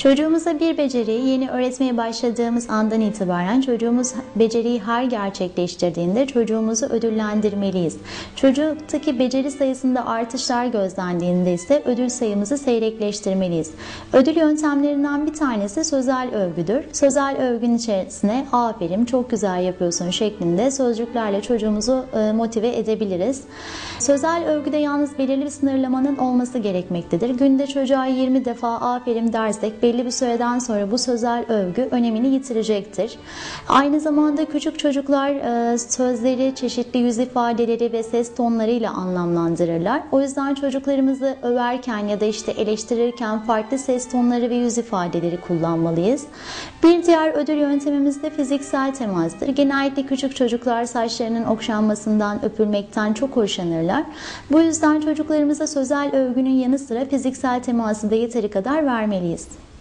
Çocuğumuza bir beceriyi yeni öğretmeye başladığımız andan itibaren çocuğumuz beceriyi her gerçekleştirdiğinde çocuğumuzu ödüllendirmeliyiz. Çocuktaki beceri sayısında artışlar gözlendiğinde ise ödül sayımızı seyrekleştirmeliyiz. Ödül yöntemlerinden bir tanesi sözel övgüdür. Sözel övgünün içerisine aferin, çok güzel yapıyorsun şeklinde sözcüklerle çocuğumuzu motive edebiliriz. Sözel övgüde yalnız belirli bir sınırlamanın olması gerekmektedir. Günde çocuğa 20 defa aferin dersek belli bir süreden sonra bu sözel övgü önemini yitirecektir. Aynı zamanda küçük çocuklar sözleri, çeşitli yüz ifadeleri ve ses tonlarıyla anlamlandırırlar. O yüzden çocuklarımızı överken ya da eleştirirken farklı ses tonları ve yüz ifadeleri kullanmalıyız. Bir diğer ödül yöntemimiz de fiziksel temastır. Genellikle küçük çocuklar saçlarının okşanmasından, öpülmekten çok hoşlanırlar. Bu yüzden çocuklarımıza sözel övgünün yanı sıra fiziksel teması da yeteri kadar vermeliyiz.